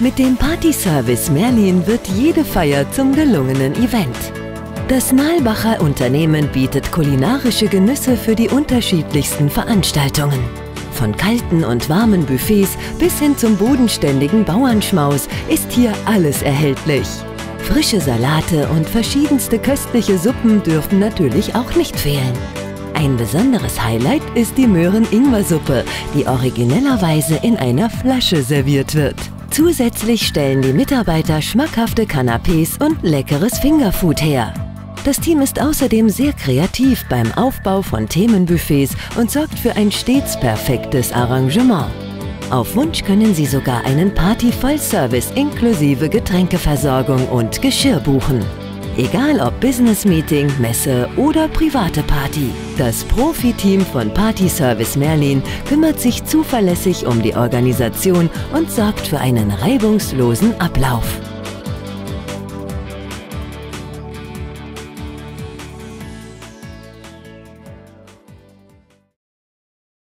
Mit dem Partyservice Merlin wird jede Feier zum gelungenen Event. Das Nalbacher Unternehmen bietet kulinarische Genüsse für die unterschiedlichsten Veranstaltungen. Von kalten und warmen Buffets bis hin zum bodenständigen Bauernschmaus ist hier alles erhältlich. Frische Salate und verschiedenste köstliche Suppen dürfen natürlich auch nicht fehlen. Ein besonderes Highlight ist die Möhren-Ingwer-Suppe, die originellerweise in einer Flasche serviert wird. Zusätzlich stellen die Mitarbeiter schmackhafte Canapés und leckeres Fingerfood her. Das Team ist außerdem sehr kreativ beim Aufbau von Themenbuffets und sorgt für ein stets perfektes Arrangement. Auf Wunsch können Sie sogar einen Party-Vollservice inklusive Getränkeversorgung und Geschirr buchen. Egal ob Business-Meeting, Messe oder private Party. Das Profi-Team von Partyservice Merlin kümmert sich zuverlässig um die Organisation und sorgt für einen reibungslosen Ablauf.